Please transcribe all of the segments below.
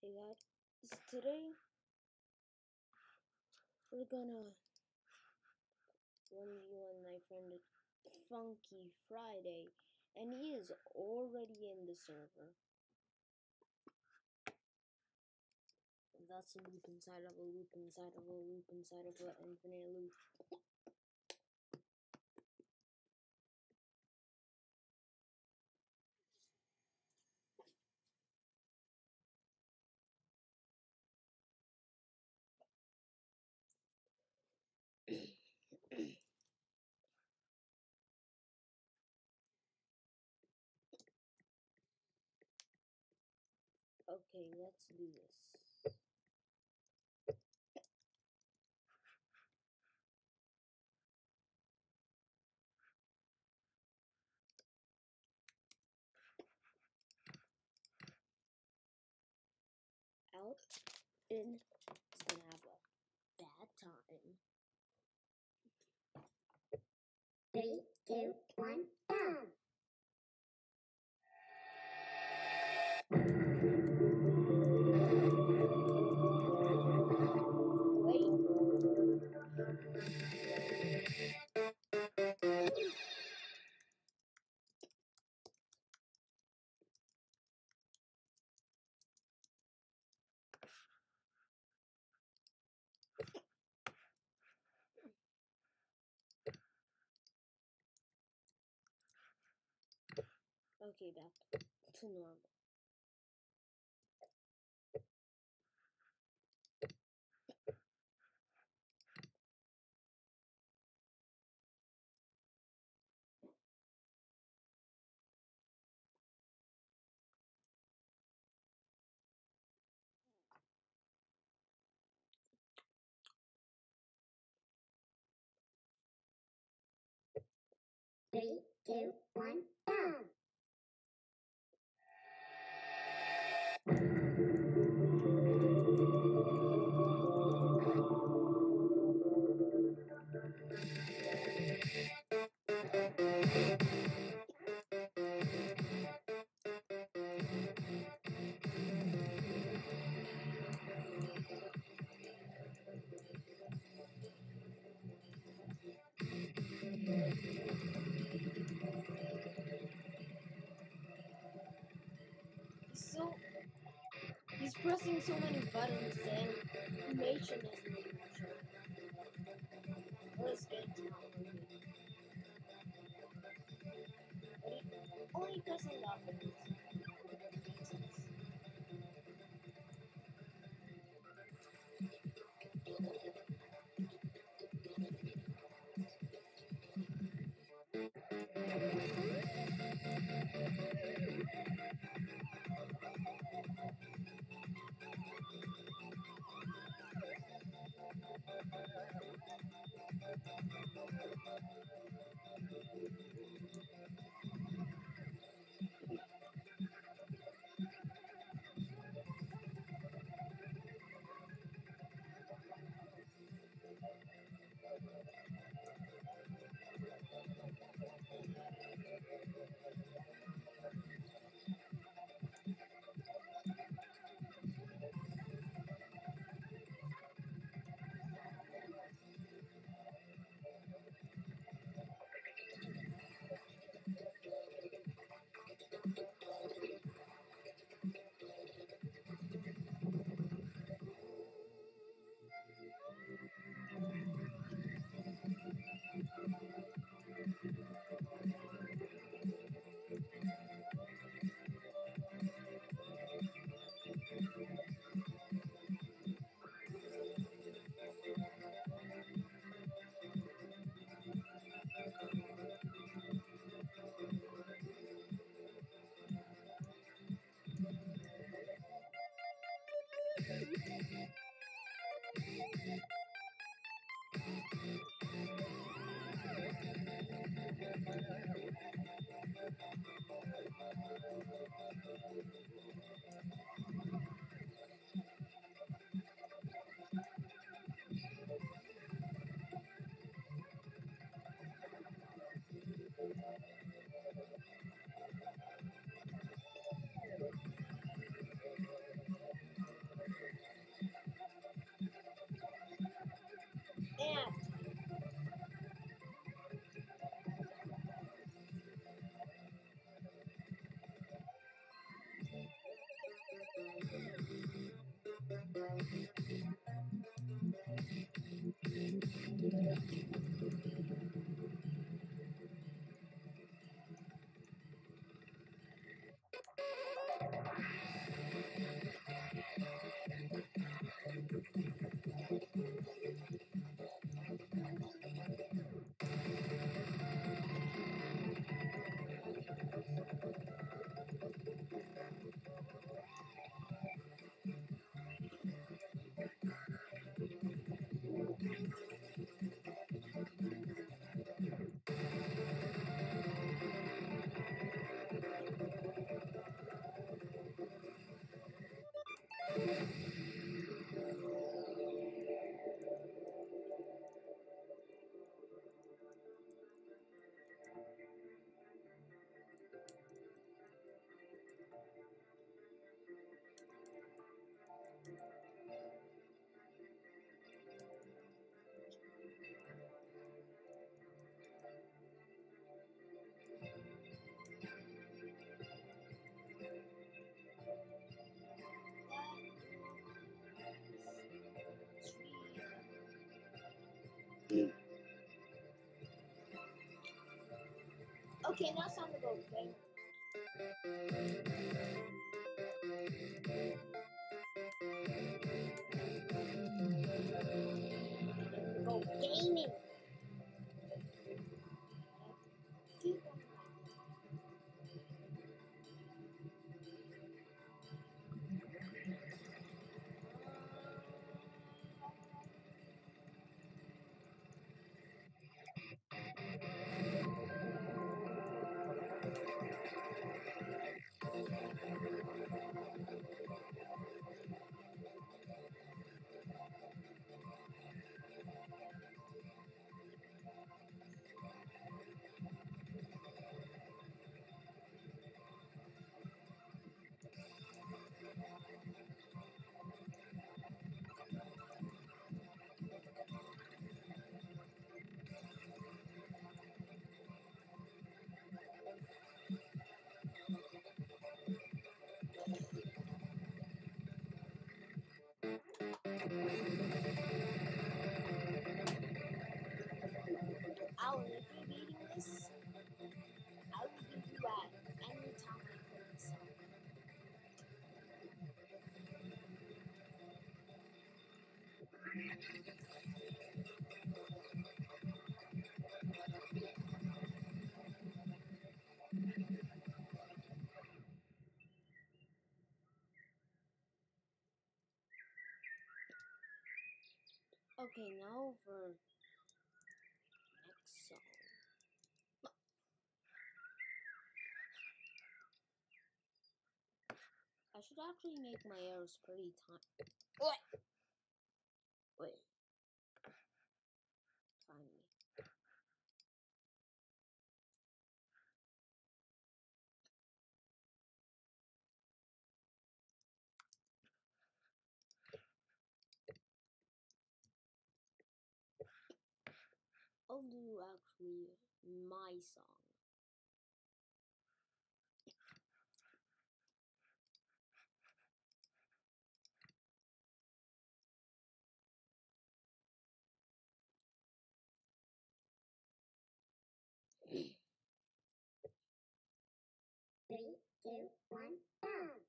Hey guys, today we're gonna run you and my friend Funky Friday, and he is already in the server. That's a loop inside of a loop inside of a loop inside of an infinite loop. Okay, let's do this. Out in is gonna have a bad time. 3, 2, 1, go! Wait. Okay, back to normal. Three, two, one, go! He's pressing so many buttons, the animation doesn't even show. Or his game's not moving. But he only pressing buttons. Okay, now it's time to go, okay? Go gaming! Keep on Alan, if you're beating this, I will give you that any time I play this song. Okay, now for next song. I should actually make my arrows pretty tiny. Wait. Tiny. I'll do actually my song. Three, two, one, boom!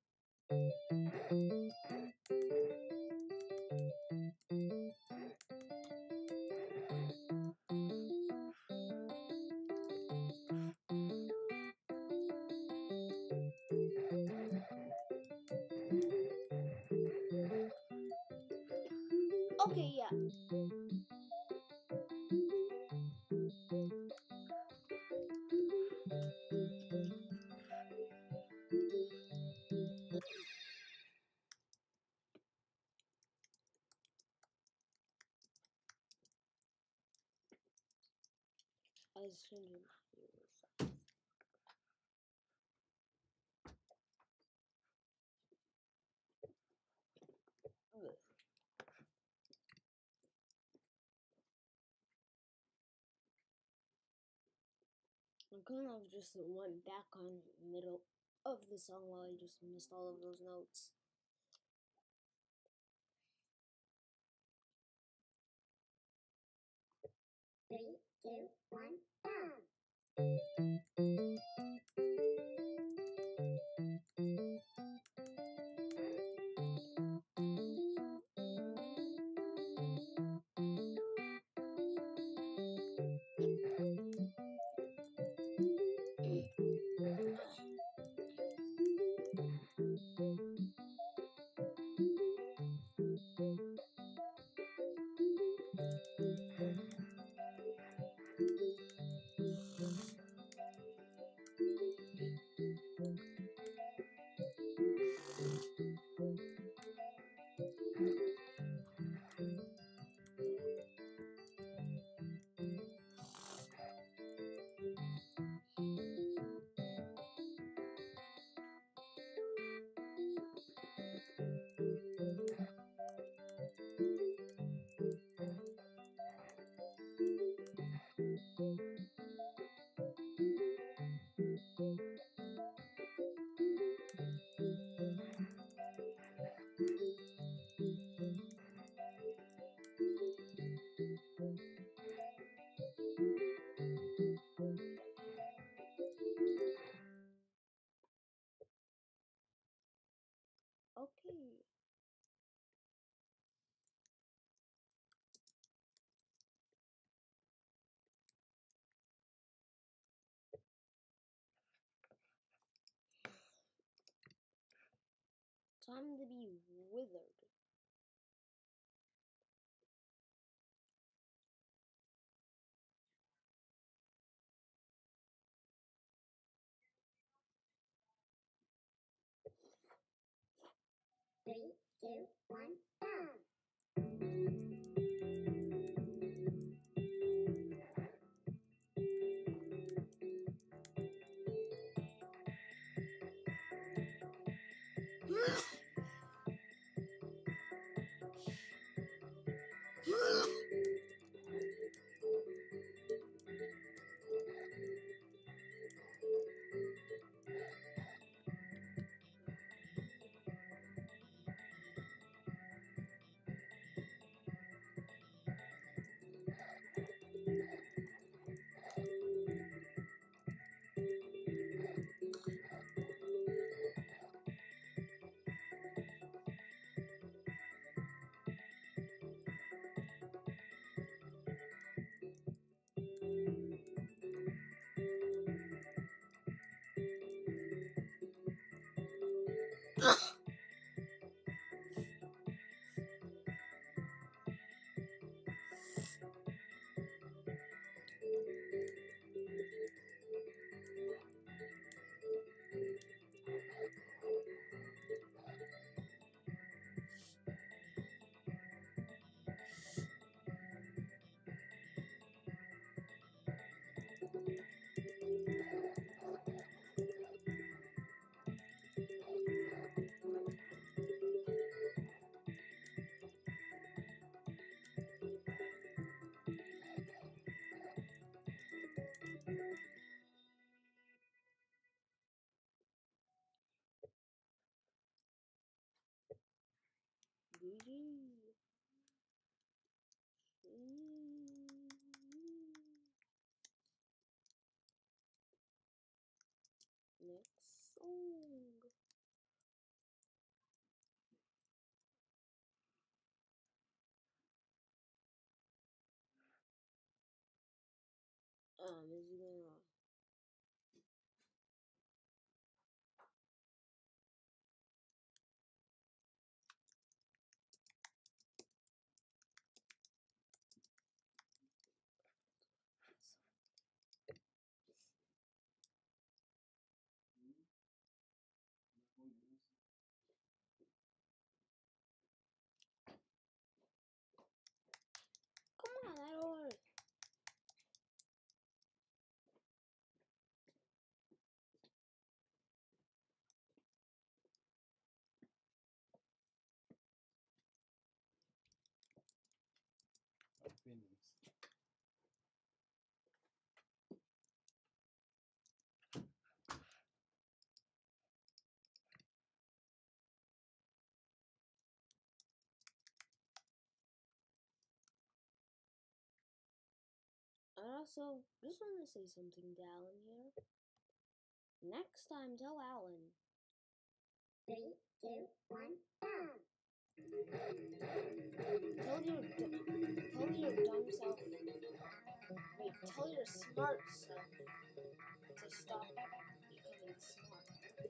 Okay, yeah. I assume you hear yourself. I kind of just went back on middle of the song while I just missed all of those notes. 2, 1, bounce. Okay. Time to be withered. Three, two, one, bounce. GG. Next song. Is it gonna come on, I don't also just want to say something to Alan here. Next time, tell Alan. 3, 2, 1, boom! Tell your dumb self. Wait, tell your smart self to stop becoming smart.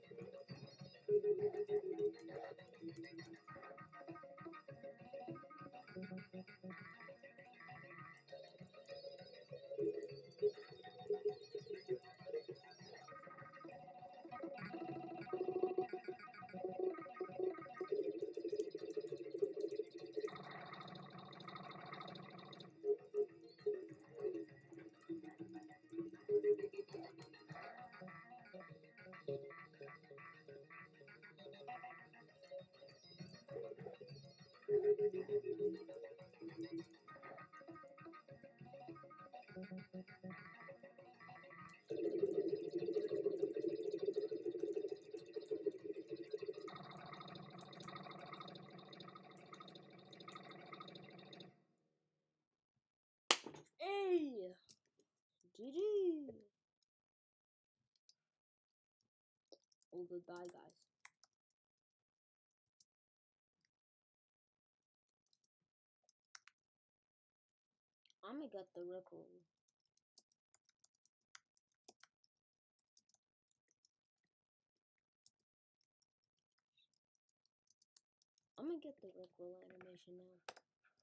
Hey! GG! Oh, goodbye, guys. I'm gonna get the Rickle. I'm gonna get the Rickle animation now.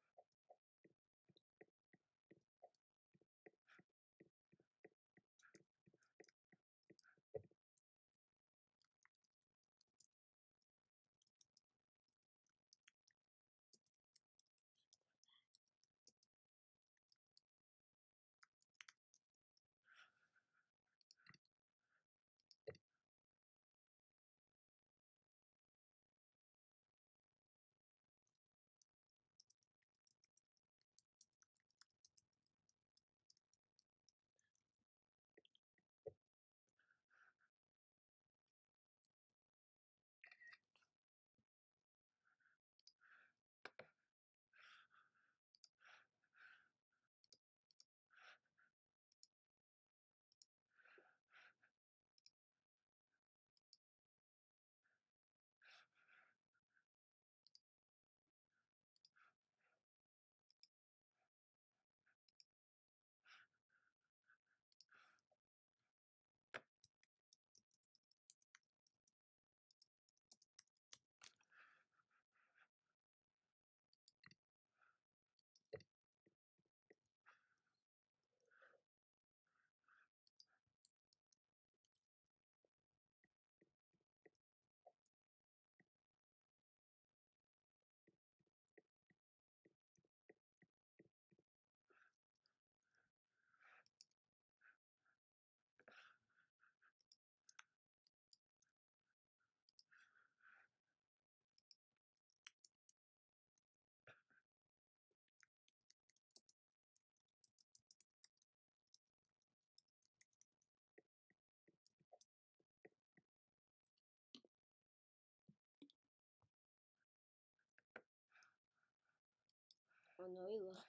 Oh no, he left.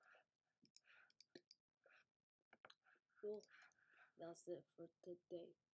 Cool. That's it for today.